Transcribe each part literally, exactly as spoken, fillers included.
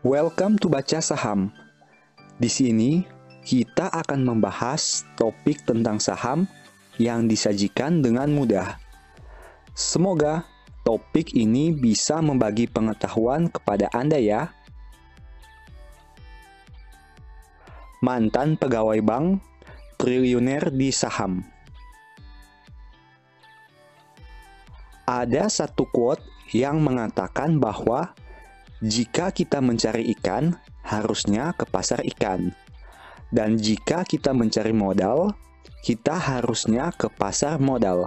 Welcome to Baca Saham. Di sini, kita akan membahas topik tentang saham yang disajikan dengan mudah. Semoga topik ini bisa membagi pengetahuan kepada Anda ya. Mantan pegawai bank, triliuner di saham. Ada satu quote yang mengatakan bahwa jika kita mencari ikan, harusnya ke pasar ikan. Dan jika kita mencari modal, kita harusnya ke pasar modal.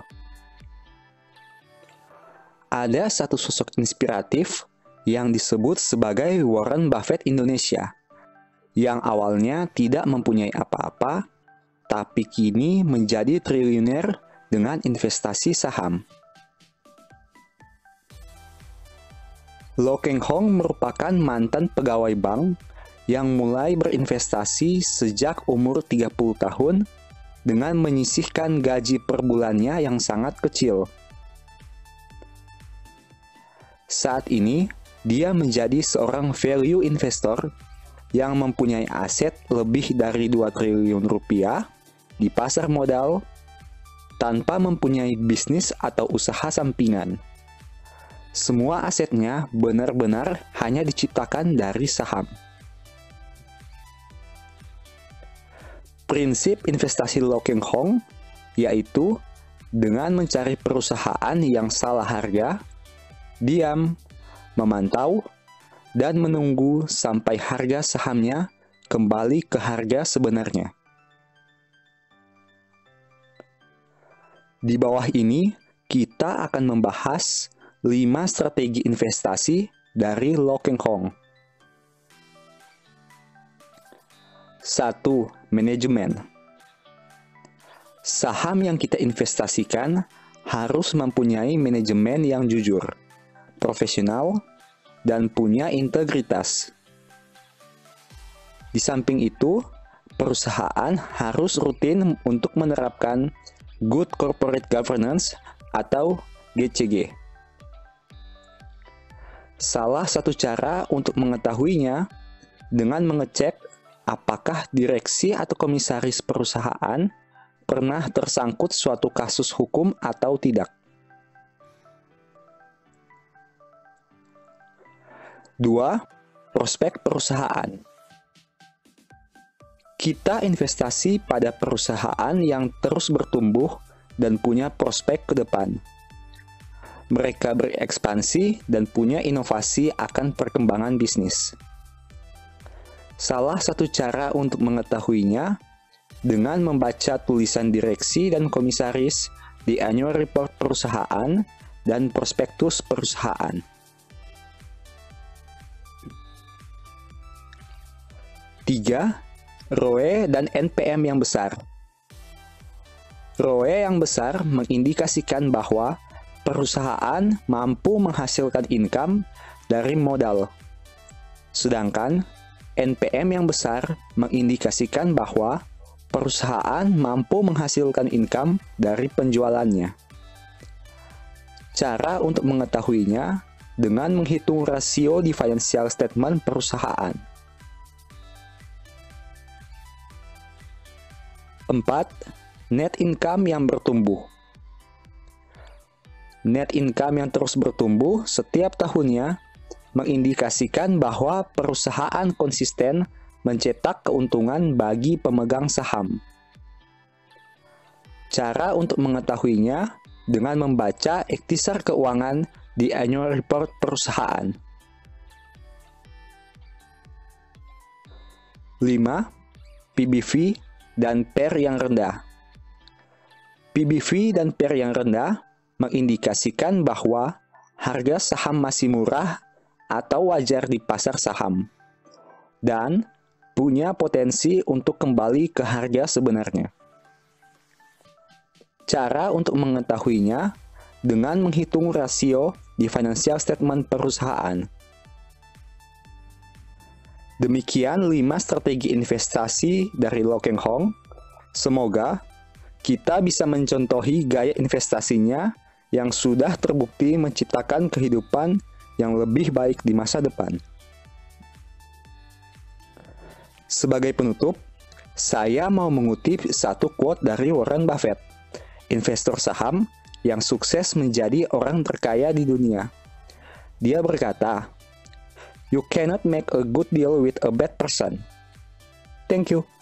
Ada satu sosok inspiratif yang disebut sebagai Warren Buffett Indonesia, yang awalnya tidak mempunyai apa-apa, tapi kini menjadi triliuner dengan investasi saham. Lo Keng Hong merupakan mantan pegawai bank yang mulai berinvestasi sejak umur tiga puluh tahun dengan menyisihkan gaji per bulannya yang sangat kecil. Saat ini, dia menjadi seorang value investor yang mempunyai aset lebih dari dua triliun rupiah di pasar modal tanpa mempunyai bisnis atau usaha sampingan. Semua asetnya benar-benar hanya diciptakan dari saham. Prinsip investasi Lo Keng Hong yaitu dengan mencari perusahaan yang salah harga, diam, memantau, dan menunggu sampai harga sahamnya kembali ke harga sebenarnya. Di bawah ini, kita akan membahas lima strategi investasi dari Lo Keng Hong. satu. Manajemen. Saham yang kita investasikan harus mempunyai manajemen yang jujur, profesional, dan punya integritas. Di samping itu, perusahaan harus rutin untuk menerapkan Good Corporate Governance atau G C G. Salah satu cara untuk mengetahuinya dengan mengecek apakah direksi atau komisaris perusahaan pernah tersangkut suatu kasus hukum atau tidak. dua. Prospek perusahaan. Kita investasi pada perusahaan yang terus bertumbuh dan punya prospek ke depan. Mereka berekspansi dan punya inovasi akan perkembangan bisnis. Salah satu cara untuk mengetahuinya dengan membaca tulisan direksi dan komisaris di annual report perusahaan dan prospektus perusahaan. tiga. R O E dan N P M yang besar. R O E yang besar mengindikasikan bahwa perusahaan mampu menghasilkan income dari modal. Sedangkan N P M yang besar mengindikasikan bahwa perusahaan mampu menghasilkan income dari penjualannya. Cara untuk mengetahuinya dengan menghitung rasio di financial statement perusahaan. empat. Net income yang bertumbuh. Net income yang terus bertumbuh setiap tahunnya mengindikasikan bahwa perusahaan konsisten mencetak keuntungan bagi pemegang saham. Cara untuk mengetahuinya dengan membaca ikhtisar keuangan di annual report perusahaan. lima. P B V dan P E R yang rendah. P B V dan P E R yang rendah mengindikasikan bahwa harga saham masih murah atau wajar di pasar saham, dan punya potensi untuk kembali ke harga sebenarnya. Cara untuk mengetahuinya dengan menghitung rasio di financial statement perusahaan. Demikian lima strategi investasi dari Lo Keng Hong. Semoga kita bisa mencontohi gaya investasinya yang sudah terbukti menciptakan kehidupan yang lebih baik di masa depan. Sebagai penutup, saya mau mengutip satu quote dari Warren Buffett, investor saham yang sukses menjadi orang terkaya di dunia. Dia berkata, "You cannot make a good deal with a bad person." Thank you.